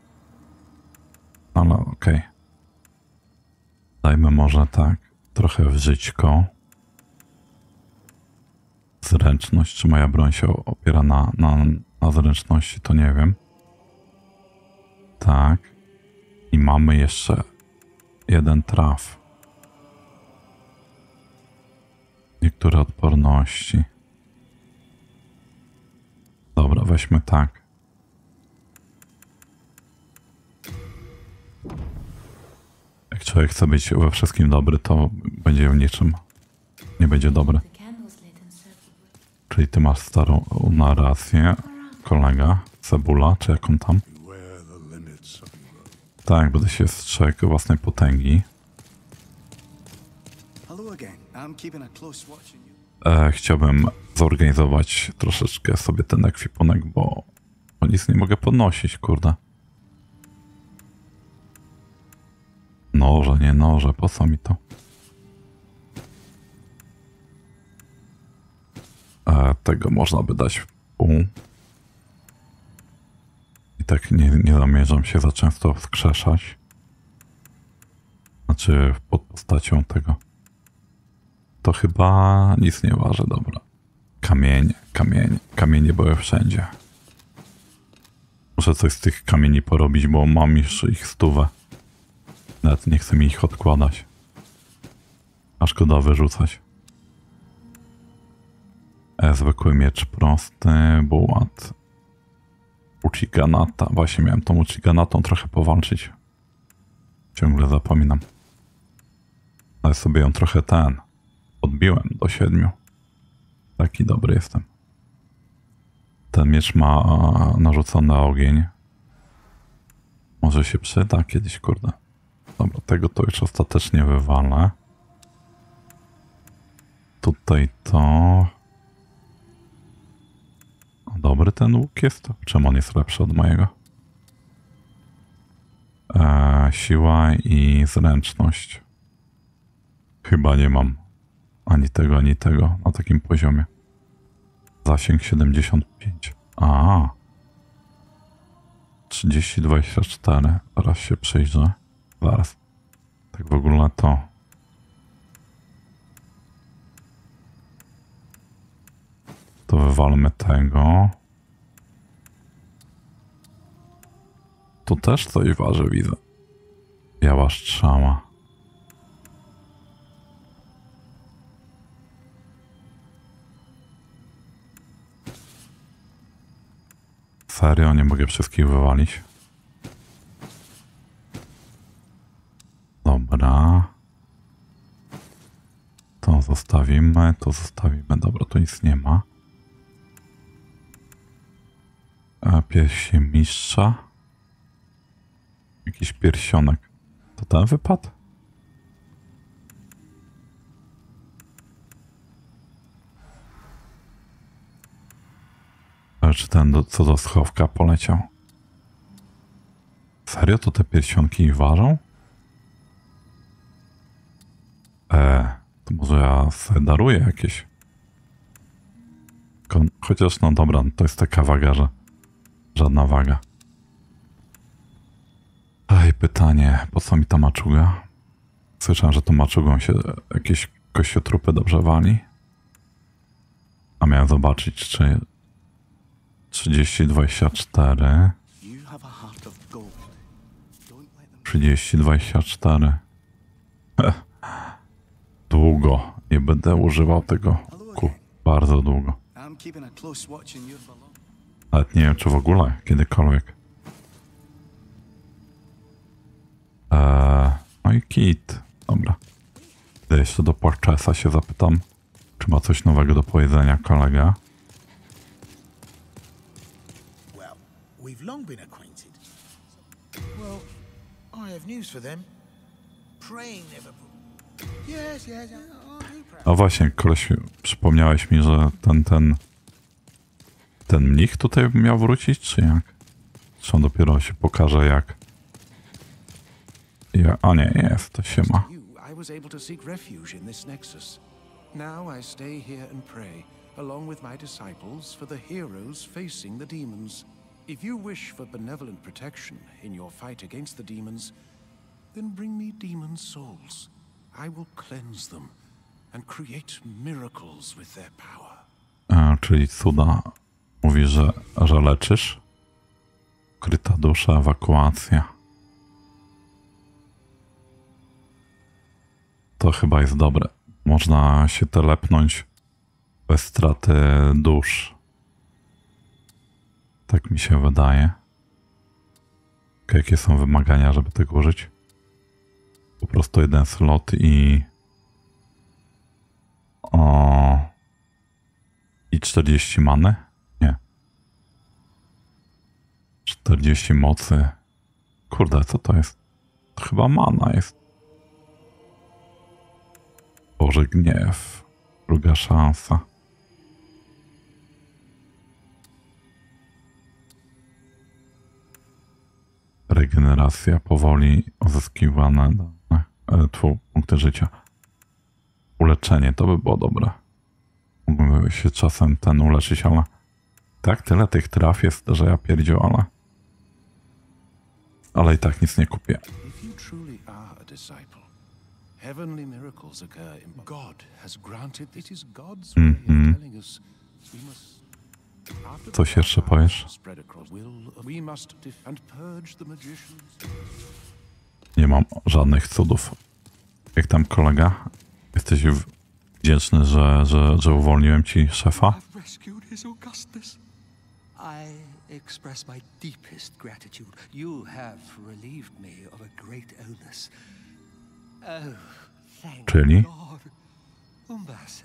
Ale okej. Okay. Dajmy może tak. Trochę w żyćko. Zręczność. Czy moja broń się opiera na, na, na zręczności, to nie wiem. Tak. I mamy jeszcze jeden traf. Niektóre odporności. Dobra, weźmy tak. Jak człowiek chce być we wszystkim dobry, to będzie w niczym nie będzie dobry. Czyli ty masz starą narrację, kolega, Cebula, czy jak on tam? Tak, będę się strzegł własnej potęgi. E, chciałbym zorganizować troszeczkę sobie ten ekwipunek, bo, bo nic nie mogę podnosić, kurde. Noże, nie noże, po co mi to? E, tego można by dać w pół. I tak nie, nie zamierzam się za często wskrzeszać. Znaczy pod postacią tego. To chyba nic nie waży, dobra. Kamienie, kamienie, kamienie były wszędzie. Muszę coś z tych kamieni porobić, bo mam już ich stówę. Nawet nie chcę mi ich odkładać. A szkoda wyrzucać. E, zwykły miecz prosty, bułat. Uchiganata. Właśnie miałem tą Uchiganatą trochę powalczyć. Ciągle zapominam. Ale sobie ją trochę ten... Odbiłem do siedmiu. Taki dobry jestem. Ten miecz ma narzucony ogień. Może się przyda kiedyś, kurde. Dobra, tego to już ostatecznie wywalę. Tu tutaj to... Dobry ten łuk jest? Czemu on jest lepszy od mojego? Eee, siła i zręczność. Chyba nie mam ani tego, ani tego na takim poziomie. Zasięg siedemdziesiąt pięć. A, trzydzieści dwadzieścia cztery. Zaraz się przyjrzę. Zaraz. Tak w ogóle to. To wywalmy tego. Tu też coś waży, widzę. Biała strzała. Serio? Nie mogę wszystkich wywalić? Dobra. To zostawimy, to zostawimy. Dobra, tu nic nie ma. Piersi mistrza. Jakiś pierścionek. To ten wypadł? Ale czy ten do, co do schowka poleciał? Serio? To te pierścionki ważą? Eee, to może ja sobie daruję jakieś. Kon chociaż no dobra, to jest taka waga, że żadna waga. Ej, pytanie, po co mi ta maczuga? Słyszałem, że tą maczugą się jakieś kościotrupy dobrze wali. A miałem zobaczyć, czy trzydzieści dwadzieścia cztery. trzydzieści dwadzieścia cztery. Długo. Nie będę używał tego ku. Bardzo długo. Nawet nie wiem, czy w ogóle kiedykolwiek. Eee, no i kit. Dobra. Idę jeszcze do Porchesa się zapytam, czy ma coś nowego do powiedzenia kolega. Well, we've long been acquainted. Well, I have news for them. Praying never... Yes, yes, I'll do pray. A właśnie, koleś, przypomniałeś mi, że ten, ten... Ten mnich tutaj miał wrócić, czy jak? Czy on dopiero się pokaże jak? Ja, a nie, jest, to się ma. I was able to seek refuge in this nexus. Now I stay here and pray, along with my disciples, for the heroes facing the demons. If you wish for benevolent protection in your fight against the demons, then bring me demon souls. I will cleanse them and create miracles with their power. A, czyli cuda. Mówi, że, że leczysz? Ukryta dusza, ewakuacja. To chyba jest dobre. Można się telepnąć bez straty dusz. Tak mi się wydaje. Jakie są wymagania, żeby tego użyć? Po prostu jeden slot i... O... I czterdzieści many? Nie. czterdzieści mocy. Kurde, co to jest? To chyba mana jest. Boże gniew. Druga szansa. Regeneracja powoli uzyskiwane e, tfu, punkty życia. Uleczenie, to by było dobre. Mógłbym się czasem ten uleczyć, ale tak tyle tych traf jest, że ja pierdziu, ale ale i tak nic nie kupię. Heavenly miracles occur in God has granted it is God's way of telling us we must. Coś jeszcze powiesz? We must and purge the magicians. Nie mam żadnych cudów. Jak tam kolega? Jesteś wdzięczny, że, że, że uwolniłem ci szefa? I express my deepest gratitude. You have relieved me of a great illness. Oh, thank Czyli? God. Umbasa.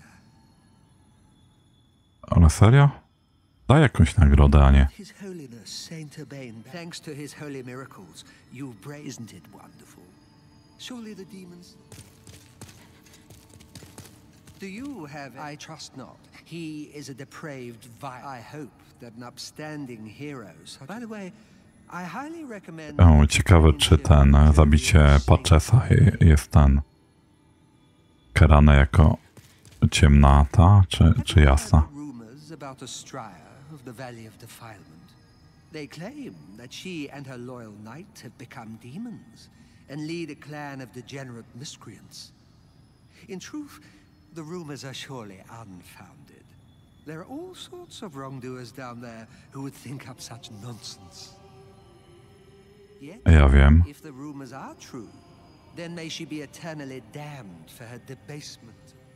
Ale serio? Daj jakąś nagrodę, a nie. His Holiness Saint Urbain, thanks to his holy miracles, you've brazened it wonderful. Surely the demons... Do you have... I trust not. He is a depraved vi... I hope that an upstanding hero... By the way, I highly recommend... O, ciekawe, czy ten zabicie Patchesa jest ten karane jako ciemnata, czy, czy jasna? About Astraea of the Valley of Defilement. They claim that she and her loyal knight have become demons and lead a clan of degenerate miscreants. In truth, the rumors are surely unfounded. There are all sorts of wrongdoers down there who would think up such nonsense. Yet, Ja wiem. if the rumors are true, then may she be eternally damned for her debasement.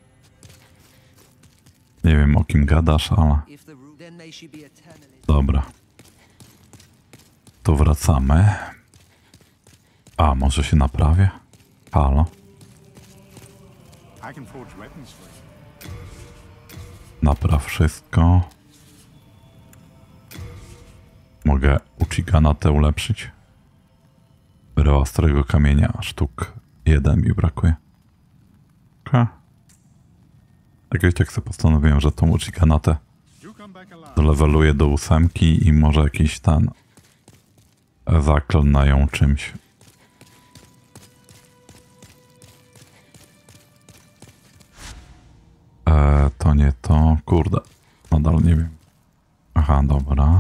Nie wiem, o kim gadasz, ale... Dobra. To wracamy. A, może się naprawię? Halo? Napraw wszystko. Mogę Uchigana te ulepszyć? Bryła ostrego kamienia. Sztuk jeden mi brakuje. Okay. Jakoś tak sobie postanowiłem, że tą Uchiganatę doleweluję do ósemki i może jakiś ten zaklnę ją czymś. E, to nie to. Kurde. Nadal nie wiem. Aha, dobra.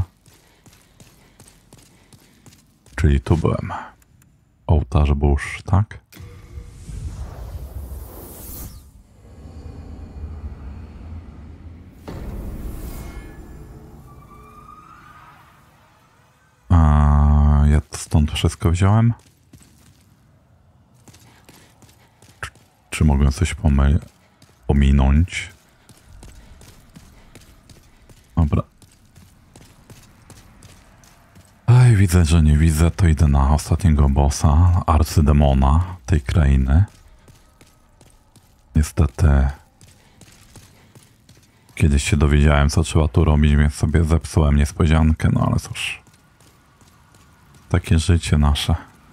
Czyli tu byłem. Ołtarz burz, tak? Ja stąd wszystko wziąłem? Czy, czy mogłem coś pomylić? Pominąć? Dobra. Aj, widzę, że nie widzę, to idę na ostatniego bossa, arcydemona tej krainy. Niestety kiedyś się dowiedziałem, co trzeba tu robić, więc sobie zepsułem niespodziankę, no ale cóż. Takie życie nasze.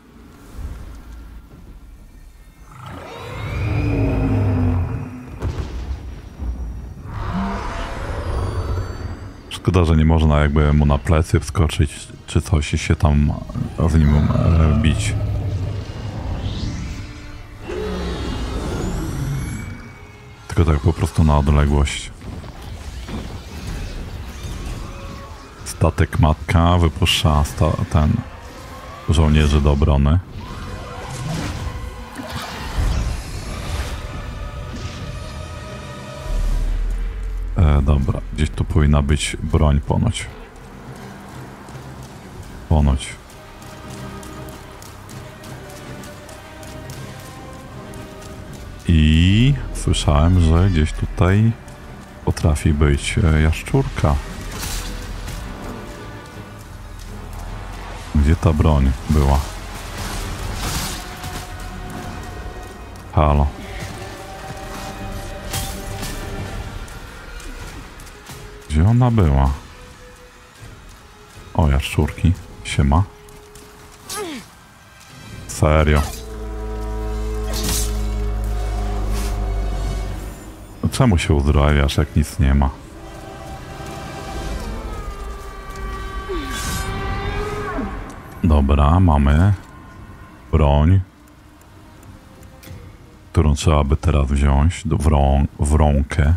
Szkoda, że nie można jakby mu na plecy wskoczyć, czy coś i się tam z nim e, bić. Tylko tak po prostu na odległość. Statek matka wypuszcza sta ten żołnierzy do obrony. E, dobra, gdzieś tu powinna być broń ponoć. Ponoć. I słyszałem, że gdzieś tutaj potrafi być jaszczurka. Gdzie ta broń była? Halo. Gdzie ona była? O, jaszczurki. Siema. Serio. No czemu się uzdrawiasz, jak nic nie ma? Dobra, mamy broń, którą trzeba by teraz wziąć do, w, rą, w rąkę.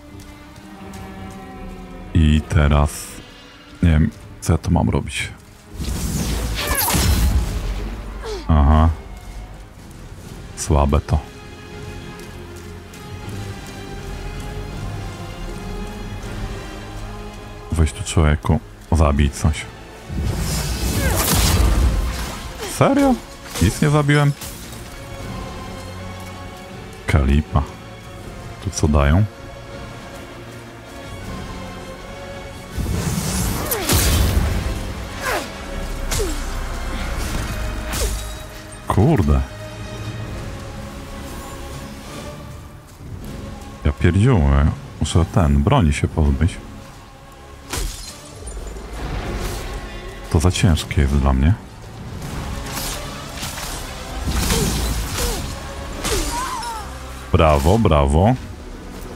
I teraz nie wiem, co ja to mam robić. Aha. Słabe to. Weź tu, człowieku, zabij coś. Serio? Nic nie zabiłem? Kalipa. Tu co dają? Kurde. Ja pierdziułem. Muszę ten, broni się pozbyć. To za ciężkie jest dla mnie. Brawo, brawo.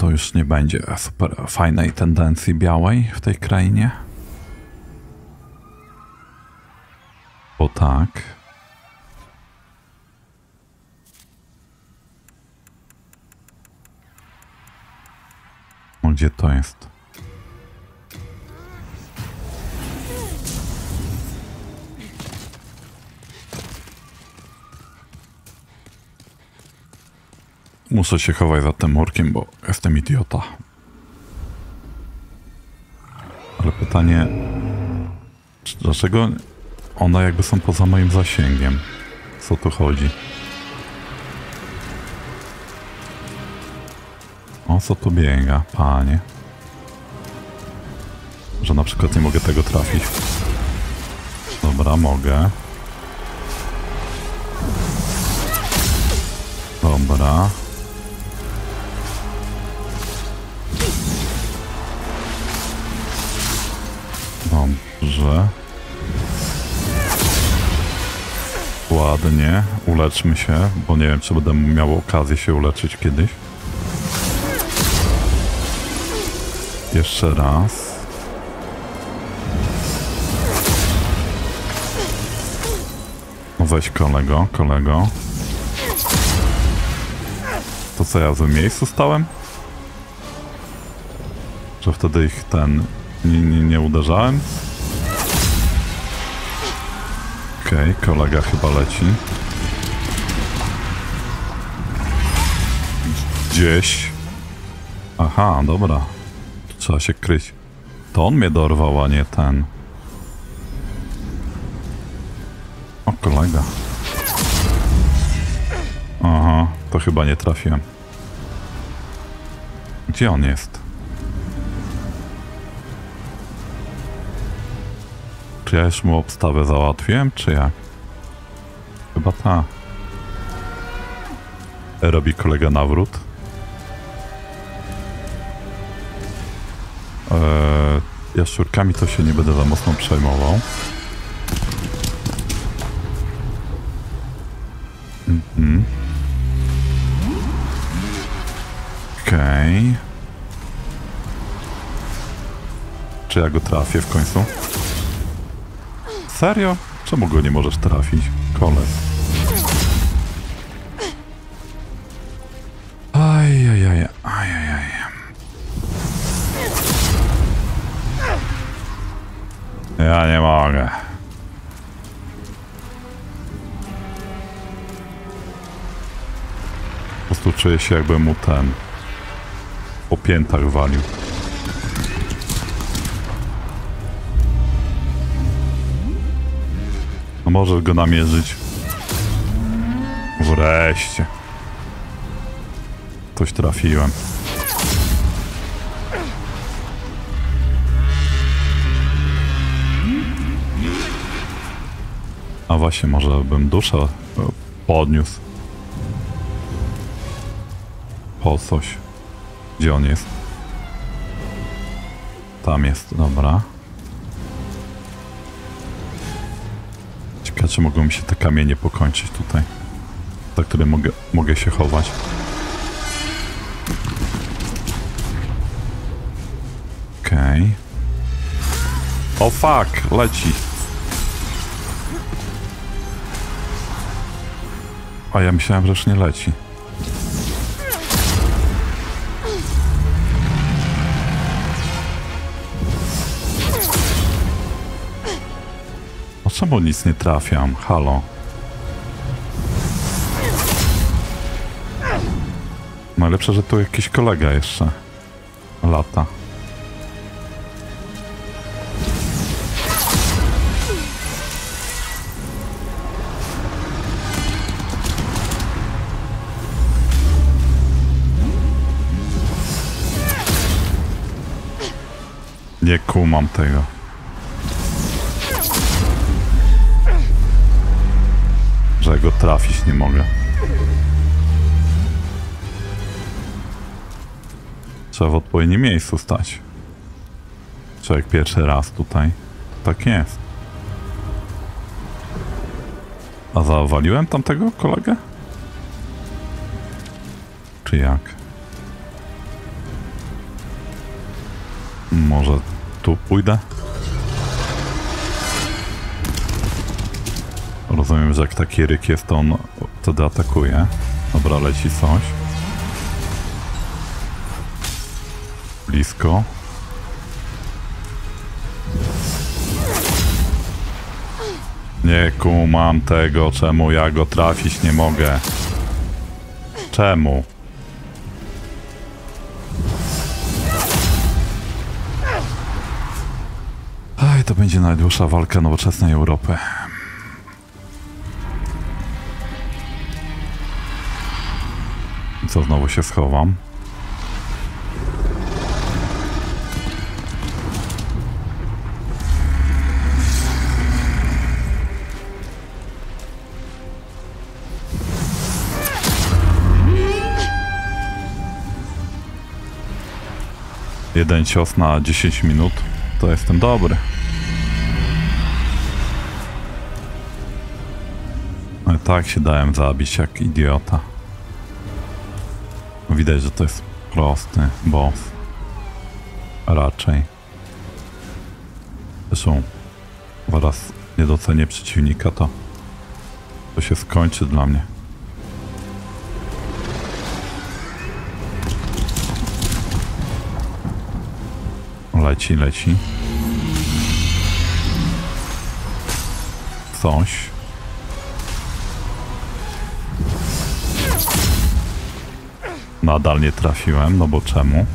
to już nie będzie super fajnej tendencji białej w tej krainie. Bo tak. O, gdzie to jest? Muszę się chować za tym murkiem, bo jestem idiota. Ale pytanie... Dlaczego one jakby są poza moim zasięgiem? Co tu chodzi? O co tu biega, panie? Że na przykład nie mogę tego trafić. Dobra, mogę. Dobra. Dobrze. Ładnie. Uleczmy się, bo nie wiem, czy będę miał okazję się uleczyć kiedyś. Jeszcze raz. No weź kolego, kolego. To co, ja w złym miejscu stałem? Że wtedy ich ten... nie, nie, nie uderzałem? Okej, okay, kolega chyba leci. Gdzieś. Aha, dobra. Tu trzeba się kryć. To on mnie dorwał, a nie ten. O, kolega. Aha, to chyba nie trafiłem. Gdzie on jest? Czy ja już mu obstawę załatwiłem, czy jak? Chyba ta. Robi kolega nawrót. Eee, jaszczurkami to się nie będę za mocno przejmował. Mhm. Okej. Okay. Czy ja go trafię w końcu? Serio? Czemu go nie możesz trafić? Koleś. Ajajaj, ajajaj. Ja nie mogę. Po prostu czuję się, jakbym mu ten po piętach walił. No możesz go namierzyć. Wreszcie. Coś trafiłem. A właśnie, może bym duszę podniósł. Po coś. Gdzie on jest? Tam jest, dobra. Ciekawe, czy mogą mi się te kamienie pokończyć tutaj, za które mogę, mogę się chować. Okej. Okay. O fuck, leci. A ja myślałem, że już nie leci. O czemu nic nie trafiam? Halo. Najlepsze, że tu jakiś kolega jeszcze lata. Nie kumam tego. Że go trafić nie mogę. Trzeba w odpowiednim miejscu stać. Człowiek pierwszy raz tutaj. Tak jest. A zawaliłem tamtego kolegę? Czy jak? Może tu pójdę? Rozumiem, że jak taki ryk jest, to on wtedy atakuje. Dobra, leci coś. Blisko. Nie kumam tego, czemu ja go trafić nie mogę. Czemu? Aj, to będzie najdłuższa walka nowoczesnej Europy. I co, znowu się schowam? Jeden cios na dziesięć minut, to jestem dobry. No i tak się dałem zabić jak idiota. Widać, że to jest prosty boss. Raczej. Zresztą zaraz nie docenię przeciwnika, to to się skończy dla mnie. Leci, leci. Coś. Nadal nie trafiłem, no bo czemu?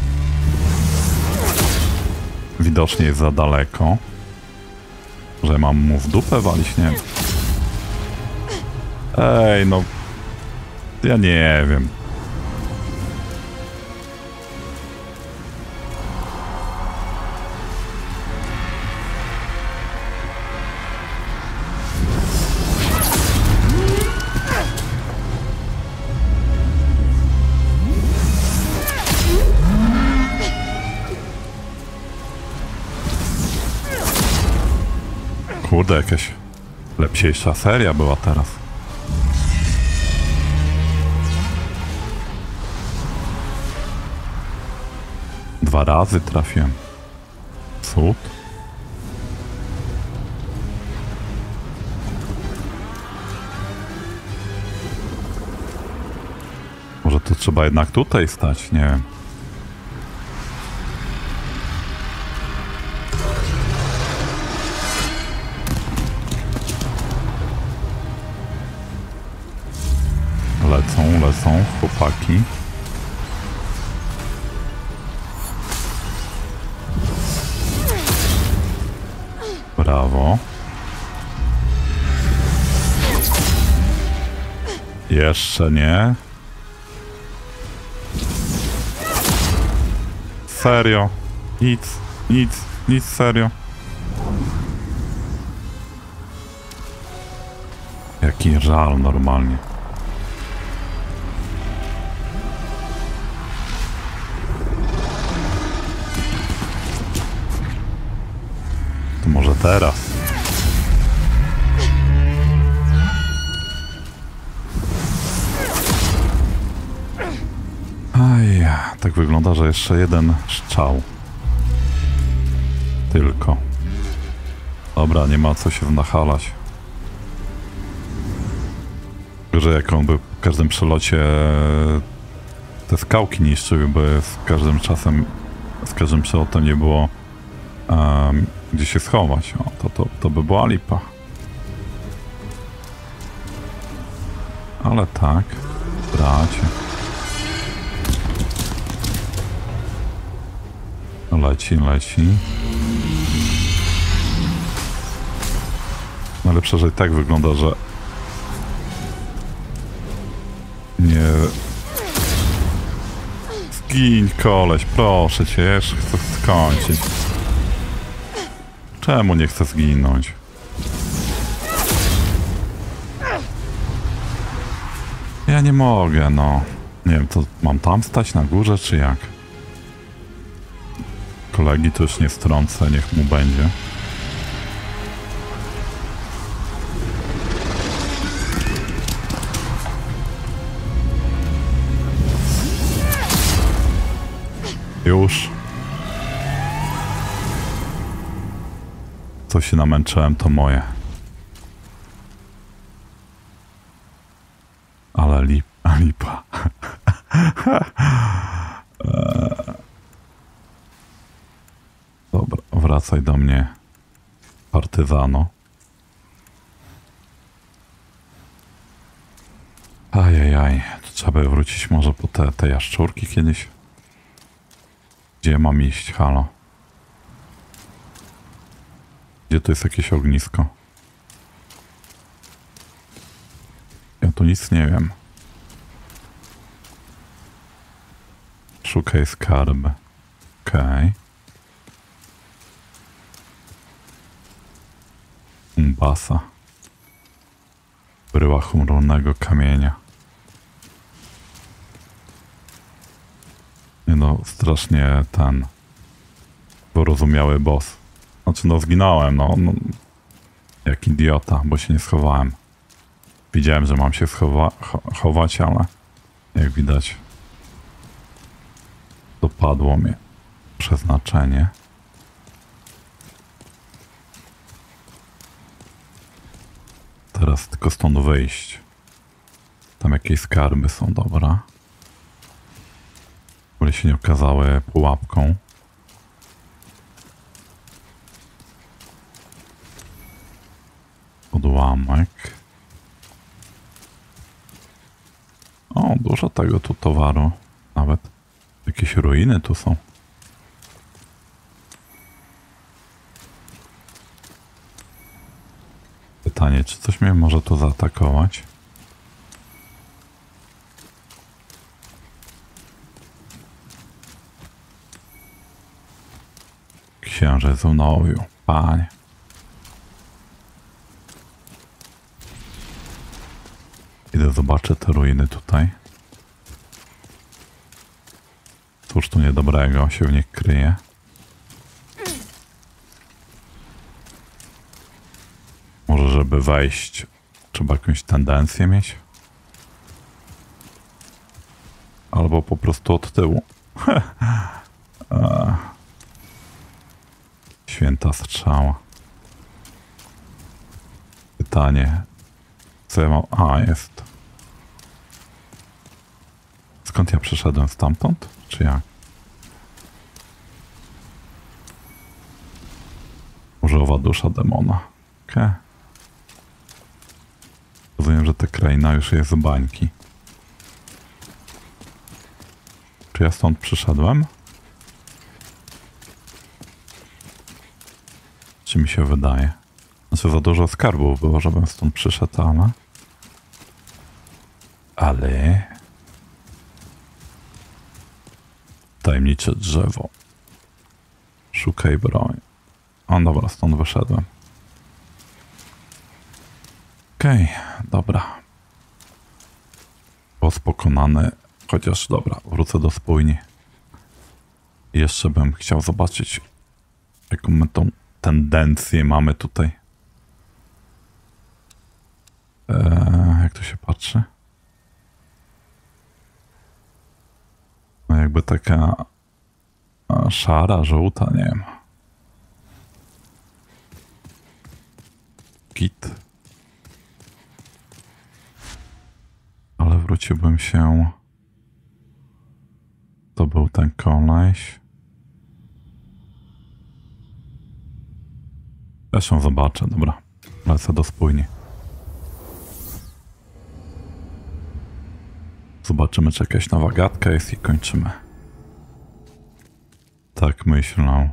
Widocznie jest za daleko. Że mam mu w dupę walić, nie wiem. Ej, no... Ja nie wiem. Kurde, jakaś lepsiejsza seria była teraz. Dwa razy trafiłem. Cud. Może to trzeba jednak tutaj stać, nie wiem. Lecą, lecą chłopaki. Brawo. Jeszcze nie. Serio. Nic, nic, nic serio. Jaki żal normalnie. To może teraz. Aj, tak wygląda, że jeszcze jeden strzał. Tylko. Dobra, nie ma co się znachalać. Że jak on by w każdym przelocie te skałki niszczył, by z każdym czasem, z każdym przelotem nie było um, gdzie się schować. O, to, to, to by była lipa. Ale tak, bracie. Leci, leci. Najlepsze, że i tak wygląda, że nie... Zgiń, koleś, proszę cię, jeszcze chcę skończyć. Czemu nie chcę zginąć? Ja nie mogę, no. Nie wiem, to mam tam stać na górze, czy jak? Kolegi to już nie strącę, niech mu będzie. Już. Co się namęczyłem, to moje. Ale lip, lipa. Dobra, wracaj do mnie, partyzano. Ajajaj, to trzeba by wrócić może po te, te jaszczurki kiedyś. Gdzie mam iść? Halo. Gdzie tu jest jakieś ognisko? Ja tu nic nie wiem. Szukaj skarby. Okej. Okay. Umbasa. Bryła chmurnego kamienia. Nie no, strasznie ten porozumiały boss. Znaczy no zginąłem, no, no jak idiota, bo się nie schowałem. Widziałem, że mam się schowa chować, ale jak widać dopadło mnie przeznaczenie. Teraz tylko stąd wyjść. Tam jakieś skarby są, dobra. W ogóle się nie okazały pułapką. Odłamek. O, dużo tego tu towaru. Nawet jakieś ruiny tu są. Pytanie, czy coś mnie może tu zaatakować? Księżyc w Nowiu, panie. Idę zobaczę te ruiny tutaj. Cóż tu niedobrego się w nich kryje? Może żeby wejść, trzeba jakąś tendencję mieć? Albo po prostu od tyłu. Święta strzała. Pytanie. Co ja mam? A, jest. Skąd ja przyszedłem? Stamtąd? Czy jak? Różowa dusza demona. Okej. Okay. Rozumiem, że ta kraina już jest z bańki. Czy ja stąd przyszedłem? Czy mi się wydaje? Znaczy za dużo skarbów było, żebym stąd przyszedł, ale... Ale... Tajemnicze drzewo. Szukaj broń. O, dobra, stąd wyszedłem. Okej, okay, dobra. Boss pokonany. Chociaż dobra, wrócę do spójni. Jeszcze bym chciał zobaczyć, jaką my tą tendencję mamy tutaj. Eee, jak to się patrzy? No jakby taka szara, żółta, nie wiem. Git. Ale wróciłbym się... To był ten koleś. Zresztą zobaczę, dobra. Lecę do spójni. Zobaczymy, czy jakaś nowa gadka jest i kończymy. Tak myślę.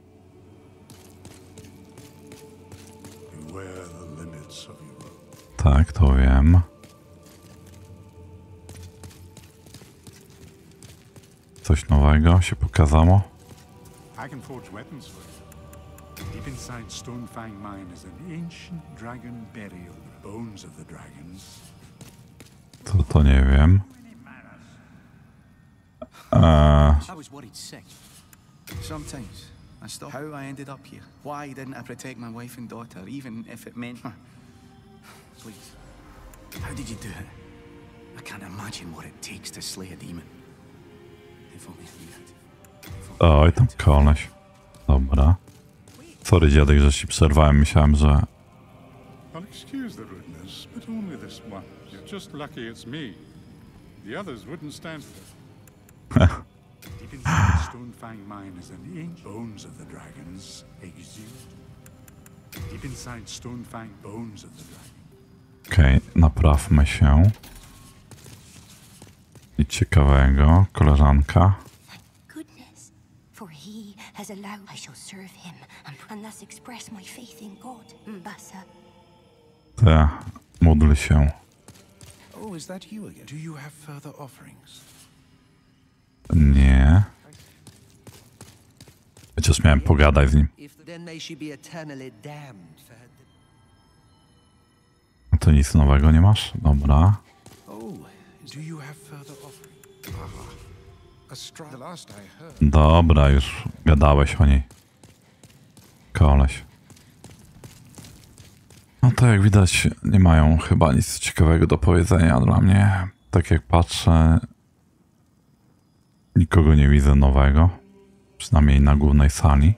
Tak, to wiem. Coś nowego się pokazało. I can forge weapons for you. Deep inside Stonefang Mine is an ancient dragon burial. The bones of the dragons. To to nie wiem. Eee. I was worried sick. Sometimes I stop how I ended up here. Why didn't I protect my wife and daughter, even if it meant... Please. How did you do it? I can't imagine what it takes to slay a demon. If only I knew. Oj, tam koleś. Dobra. Sorry, dziadek, że ci przerwałem. Myślałem, że... I'll excuse the rudeness, but only this one. You're just lucky it's me. The others wouldn't stand for it. Deep inside Stonefang Mine is an ancient bones of the dragons exhumed. Deep inside Stonefang bones of the dragon. Okej, okay, naprawmy się. Nic ciekawego, koleżanka. Goodness, for he has allowed I shall serve him and, and thus express my faith in God, Mbasa. Te, módl się. Oh, is that you again? Do you have further offerings? Nie. Chociaż miałem pogadać z nim. A to nic nowego nie masz? Dobra. Dobra, już gadałeś o niej. Koleś. No to jak widać, nie mają chyba nic ciekawego do powiedzenia dla mnie. Tak jak patrzę, nikogo nie widzę nowego. Przynajmniej na głównej sali.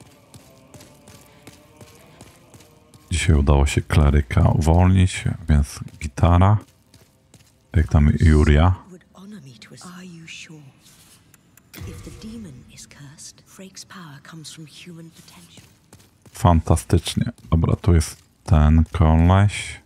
Dzisiaj udało się kleryka uwolnić, więc gitara. Jak tam Juria. Fantastycznie. Dobra, tu jest ten koleś.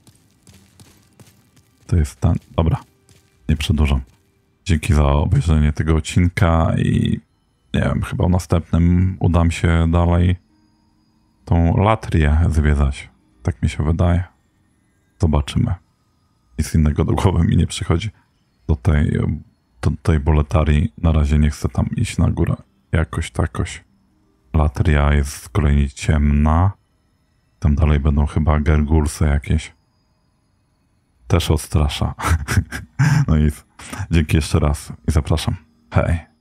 To jest ten. Dobra. Nie przedłużam. Dzięki za obejrzenie tego odcinka i nie wiem, chyba w następnym uda mi się dalej tą latrię zwiedzać. Tak mi się wydaje. Zobaczymy. Nic innego do głowy mi nie przychodzi. Do tej, do tej boletarii na razie nie chcę tam iść na górę. Jakoś takoś. Latria jest z kolei ciemna. Tam dalej będą chyba gergulsy jakieś. Też odstrasza. No i dzięki jeszcze raz i zapraszam. Hej.